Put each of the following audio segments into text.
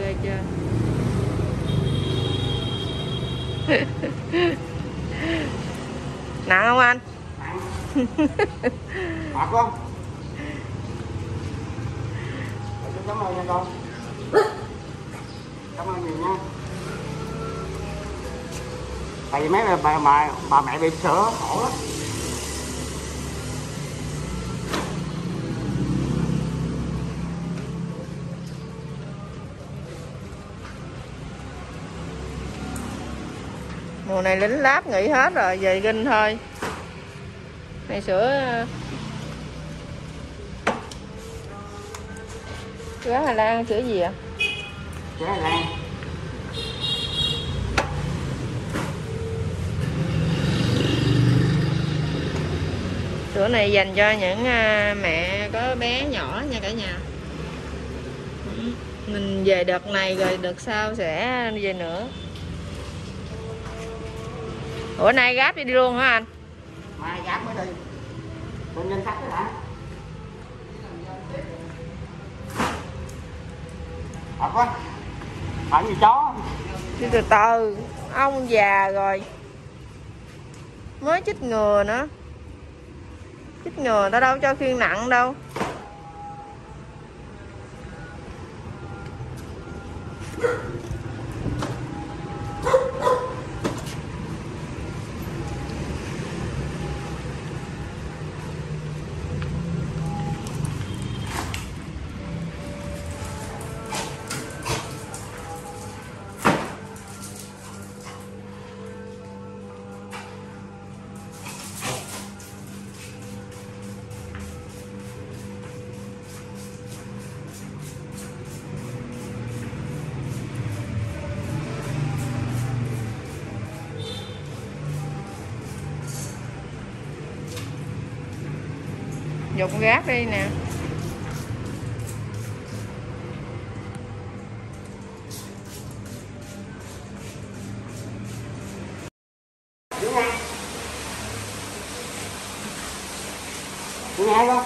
ghê chưa. Nặng không anh? Nặng không? Cảm ơn nha con. Cảm ơn nhiều nha. Tại vì mấy bà mẹ bị sữa khổ lắm. Mùa này lính láp nghỉ hết rồi, về Vinh thôi. Này sữa Hà Lan sữa gì ạ? Sữa Hà Lan. Sữa này dành cho những mẹ có bé nhỏ nha cả nhà. Mình về đợt này rồi đợt sau sẽ về nữa. Ủa nay gáp đi luôn hả anh? Mai gáp mới đi. Con nhân khách đó hả? Thật quá. Phải như chó. Đi từ từ, ông già rồi. Mới chích ngừa nữa. Chích ngừa ta đâu cho khiêng nặng đâu. Dục gáp đi nè. Nghe không?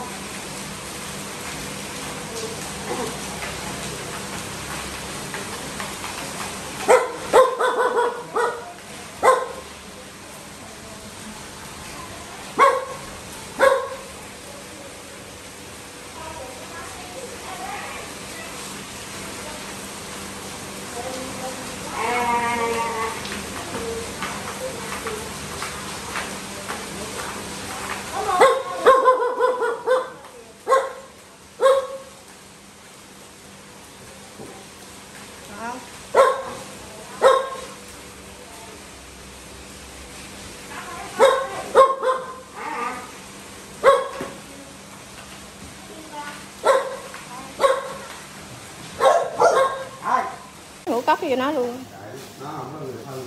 Ngũ cốc cho nó luôn. Nó không có người thân.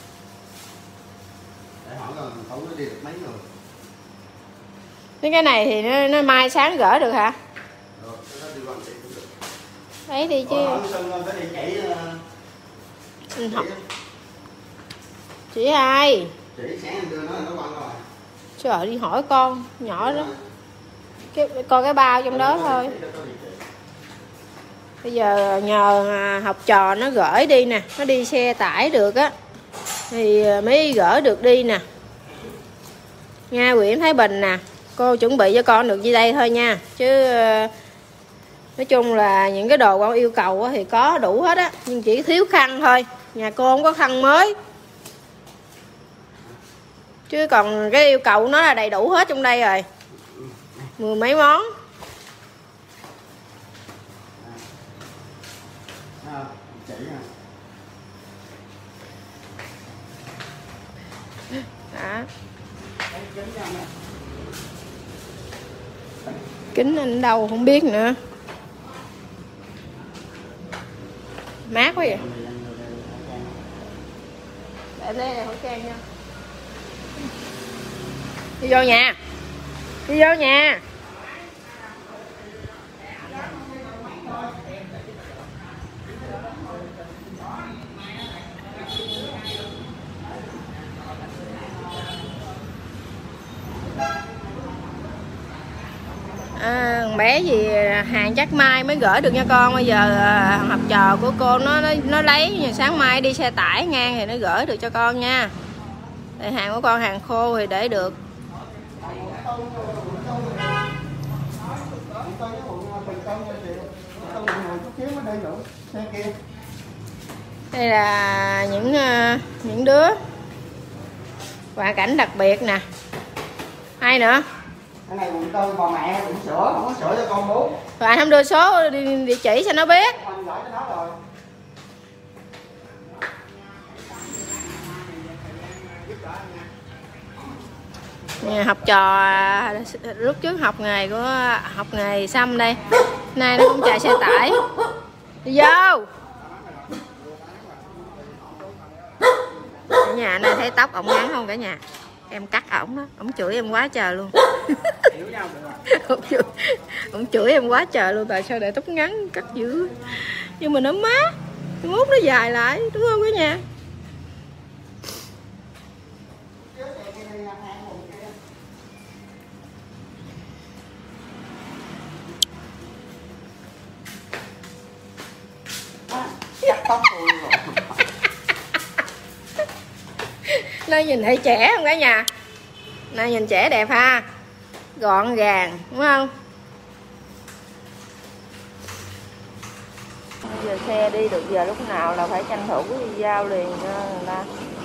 Để hỏi là mình không có đi được mấy người. Cái này thì nó mai sáng gỡ được hả? Được, nó đi quanh chị cũng được. Đấy đi chứ. Chị ai? Chị sáng đưa nó quăng rồi. Trời đi hỏi con nhỏ đó. Coi cái bao trong đó thôi. Bây giờ nhờ học trò nó gửi đi nè, nó đi xe tải được á thì mới gỡ được đi nè. Nha Nguyễn Thái Bình nè, cô chuẩn bị cho con được như đây thôi nha. Chứ nói chung là những cái đồ con yêu cầu thì có đủ hết á, nhưng chỉ thiếu khăn thôi. Nhà cô không có khăn mới. Chứ còn cái yêu cầu nó là đầy đủ hết trong đây rồi. 10 mấy món. Đó. Kính anh đâu không biết nữa. Mát quá vậy. Để đây khẩu trang nha. Đi vô nhà. Đi vô nhà. thằng bé gì hàng chắc mai mới gửi được nha con. Bây giờ học trò của cô nó lấy, sáng mai đi xe tải ngang thì nó gửi được cho con nha. Để hàng của con hàng khô thì để được. Đây là những đứa hoàn cảnh đặc biệt nè. Ai nữa? Cái này quận Tư, bà mẹ cũng sửa, không có sửa cho con bú. Rồi anh không đưa số địa chỉ cho nó biết. Anh gửi cho nó rồi. Học trò lúc trước học nghề xăm đây, nay nó cũng chạy xe tải. Đi vô. Cả nhà này thấy tóc ổng ngắn không cả nhà? Em cắt ổng đó, ổng chửi em quá trời luôn. Ổng chửi em quá trời luôn, tại sao để tóc ngắn cắt dữ. Nhưng mà nó mát, mốt nó dài lại, đúng không cả nhà? Cắt tóc tôi rồi. Nay nhìn thấy trẻ không cả nhà? Nay nhìn trẻ đẹp ha, gọn gàng đúng không? Giờ xe đi được giờ lúc nào là phải tranh thủ đi giao liền cho người ta.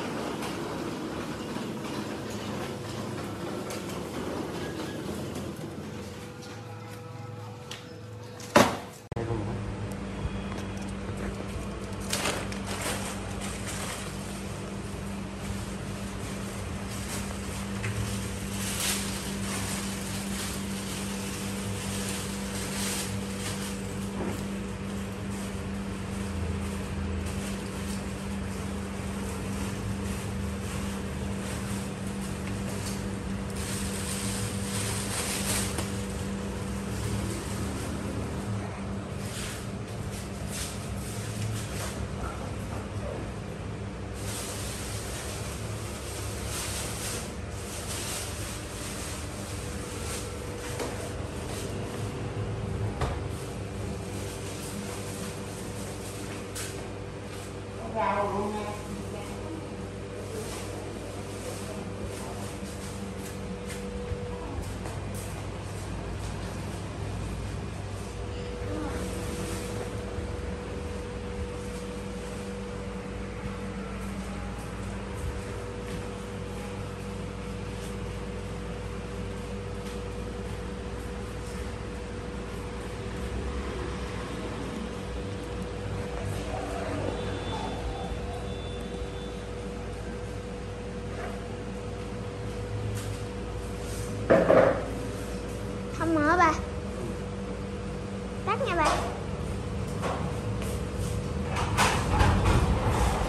Không mở ba. Tắt nha ba.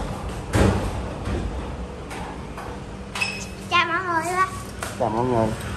Chào mọi người ba. Chào mọi người.